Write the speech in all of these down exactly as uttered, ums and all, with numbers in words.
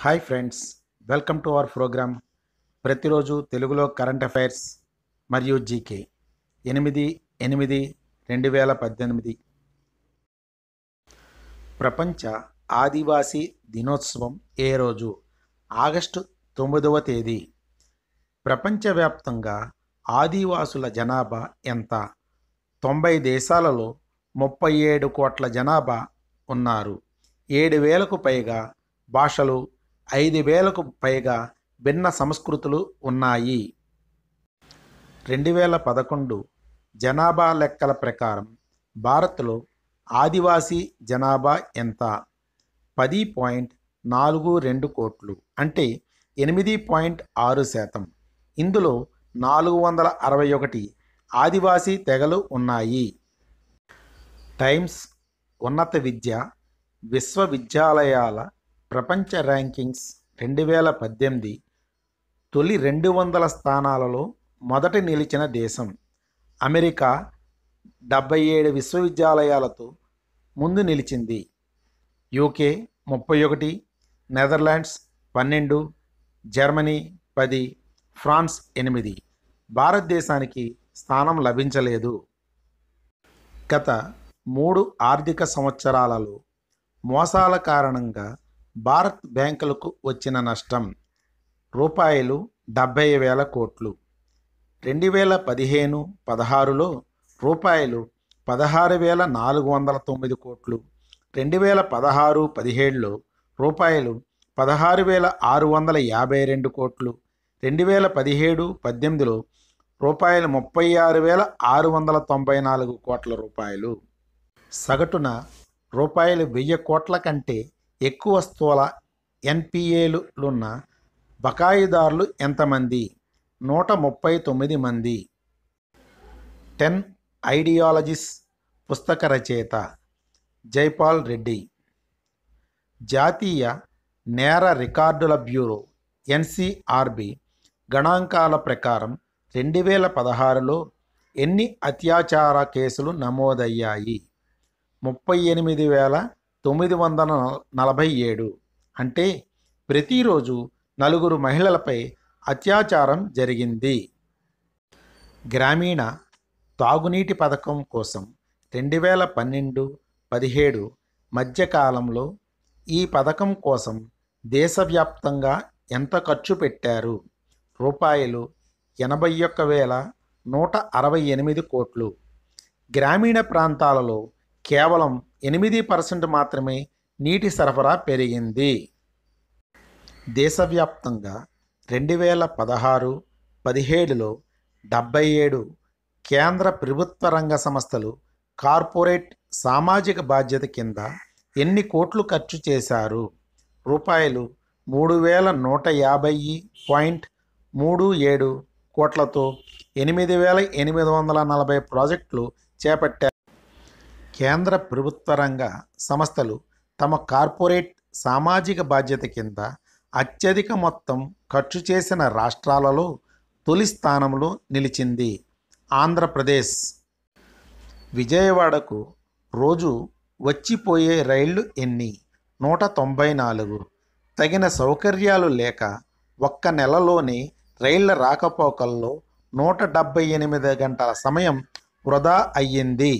Hi friends, welcome to our program. ప్రతిరోజు తెలుగులో current affairs మరియు జీకే. ఎనిమిది ఎనిమిది రెండు వేల పద్దెనిమిది ప్రపంచ ఆదివాసీ దినోత్సవం ఏ రోజు? ఆగస్టు తొమ్మిదవ తేదీ. ప్రపంచవ్యాప్తంగా ఆదివాసుల జనాభా ఎంత? తొంభై దేశాలలో ముప్పై ఏడు కోట్ల జనాభా ఉన్నారు. ఏడు వేలకు పైగా భాషలు, ఐదు వేలకు పైగా భిన్న సంస్కృతులు ఉన్నాయి. రెండు వేల పదకొండు జనాభా లెక్కల ప్రకారం భారత్లో ఆదివాసీ జనాభా ఎంత? పది పాయింట్ నాలుగు రెండు కోట్లు, అంటే ఎనిమిది పాయింట్ ఆరు శాతం. ఇందులో నాలుగు వందల అరవై ఒకటి ఆదివాసీ తెగలు ఉన్నాయి. టైమ్స్ ఉన్నత విద్య విశ్వవిద్యాలయాల ప్రపంచ ర్యాంకింగ్స్ రెండు వేల పద్దెనిమిది తొలి రెండు వందల స్థానాలలో మొదట నిలిచిన దేశం అమెరికా డెబ్బై ఏడు విశ్వవిద్యాలయాలతో ముందు నిలిచింది. యూకే ముప్పై ఒకటి, నెదర్లాండ్స్ పన్నెండు, జర్మనీ పది, ఫ్రాన్స్ ఎనిమిది. భారతదేశానికి స్థానం లభించలేదు. గత మూడు ఆర్థిక సంవత్సరాలలో మోసాల కారణంగా భారత్ బ్యాంకులకు వచ్చిన నష్టం రూపాయలు డెబ్బై వేల కోట్లు. రెండు వేల పదిహేను పదహారులో రూపాయలు పదహారు వేల నాలుగు వందల తొమ్మిది కోట్లు, రెండు వేల పదహారు పదిహేడులో రూపాయలు పదహారు వేల ఆరు వందల యాభై రెండు కోట్లు, రెండు వేల పదిహేడు పద్దెనిమిదిలో రూపాయలు ముప్పై ఆరు వేల ఆరు వందల తొంభై నాలుగు కోట్ల రూపాయలు. సగటున రూపాయలు వెయ్యి కోట్ల కంటే ఎక్కువ స్థూల ఎన్పిఏలున్న బకాయిదారులు ఎంతమంది? నూట ముప్పై తొమ్మిది మంది. టెన్ ఐడియాలజీస్ పుస్తక రచయిత జైపాల్ రెడ్డి. జాతీయ నేర రికార్డుల బ్యూరో ఎన్సిఆర్బి గణాంకాల ప్రకారం రెండు వేల పదహారులో ఎన్ని అత్యాచార కేసులు నమోదయ్యాయి? ముప్పై ఎనిమిది వేల తొమ్మిది వందల నలభై ఏడు. అంటే ప్రతిరోజు నలుగురు మహిళలపై అత్యాచారం జరిగింది. గ్రామీణ తాగునీటి పథకం కోసం రెండు వేల పన్నెండు పదిహేడు మధ్యకాలంలో ఈ పథకం కోసం దేశవ్యాప్తంగా ఎంత ఖర్చు పెట్టారు? రూపాయలు ఎనభై ఒక్క వేల నూట అరవై ఎనిమిది కోట్లు. గ్రామీణ ప్రాంతాలలో కేవలం ఎనిమిది పర్సెంట్ మాత్రమే నీటి సరఫరా పెరిగింది. దేశవ్యాప్తంగా రెండు వేల పదహారు పదిహేడులో డెబ్బై ఏడు కేంద్ర ప్రభుత్వ రంగ సంస్థలు కార్పొరేట్ సామాజిక బాధ్యత కింద ఎన్ని కోట్లు ఖర్చు చేశారు? రూపాయలు మూడు వేల నూట యాభై పాయింట్ మూడు ఏడు కోట్లతో ఎనిమిది వేల ఎనిమిది వందల నలభై ప్రాజెక్టులు చేపట్టారు. కేంద్ర ప్రభుత్వ రంగ సంస్థలు తమ కార్పొరేట్ సామాజిక బాధ్యత కింద అత్యధిక మొత్తం ఖర్చు చేసిన రాష్ట్రాలలో తొలి స్థానంలో నిలిచింది ఆంధ్రప్రదేశ్. విజయవాడకు రోజు వచ్చిపోయే రైళ్లు ఎన్ని? నూట తొంభై నాలుగు. తగిన సౌకర్యాలు లేక ఒక్క నెలలోనే రైళ్ల రాకపోకల్లో నూట డెబ్బై ఎనిమిది గంటల సమయం వృధా అయ్యింది.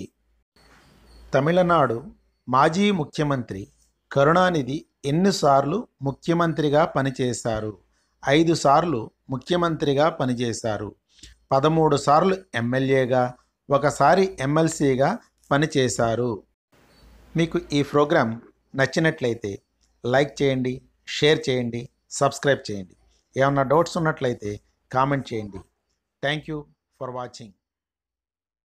తమిళనాడు మాజీ ముఖ్యమంత్రి కరుణానిధి ఎన్నిసార్లు ముఖ్యమంత్రిగా పనిచేశారు? ఐదు సార్లు ముఖ్యమంత్రిగా పనిచేశారు. పదమూడు సార్లు ఎమ్మెల్యేగా, ఒకసారి ఎమ్మెల్సీగా పనిచేశారు. మీకు ఈ ప్రోగ్రాం నచ్చినట్లయితే లైక్ చేయండి, షేర్ చేయండి, సబ్స్క్రైబ్ చేయండి. ఏమన్నా డౌట్స్ ఉన్నట్లయితే కామెంట్ చేయండి. Thank you for watching.